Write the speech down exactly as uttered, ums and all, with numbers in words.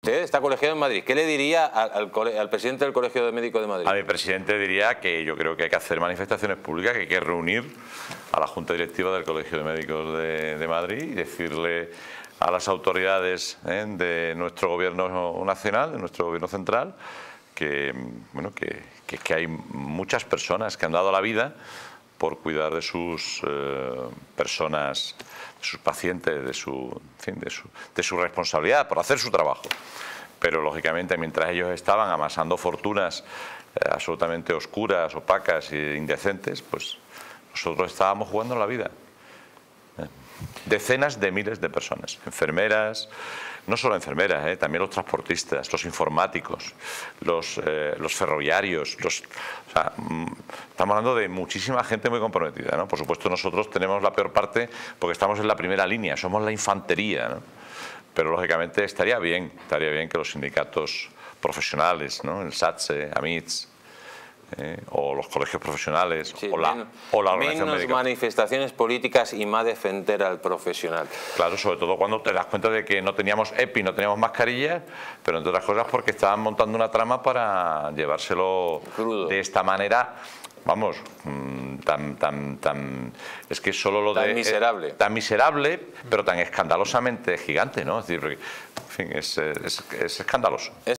Usted está colegiado en Madrid. ¿Qué le diría al, al, cole, al presidente del Colegio de Médicos de Madrid? A mi presidente diría que yo creo que hay que hacer manifestaciones públicas, que hay que reunir a la Junta Directiva del Colegio de Médicos de, de Madrid y decirle a las autoridades ¿eh? de nuestro gobierno nacional, de nuestro gobierno central, que, bueno, que, que, que hay muchas personas que han dado la vida por cuidar de sus eh, personas, de sus pacientes, de su, en fin, de, su, de su responsabilidad, por hacer su trabajo. Pero, lógicamente, mientras ellos estaban amasando fortunas eh, absolutamente oscuras, opacas e indecentes, pues nosotros estábamos jugando la vida. ¿Eh? Decenas de miles de personas, enfermeras, no solo enfermeras, ¿eh? también los transportistas, los informáticos, los, eh, los ferroviarios, los, o sea, estamos hablando de muchísima gente muy comprometida, ¿no? Por supuesto, nosotros tenemos la peor parte porque estamos en la primera línea, somos la infantería, ¿no? Pero, lógicamente, estaría bien, estaría bien que los sindicatos profesionales, ¿no? El SATSE, AMITS, Eh, o los colegios profesionales, sí, o, la, menos, o la organización menos médica. manifestaciones políticas y más defender al profesional. Claro, sobre todo cuando te das cuenta de que no teníamos EPI, no teníamos mascarillas, pero entre otras cosas porque estaban montando una trama para llevárselo crudo, de esta manera, vamos, tan, tan, tan, es que solo lo tan de... miserable. Eh, tan miserable, pero tan escandalosamente gigante, ¿no? Es decir, porque, en fin, es, es, es escandaloso.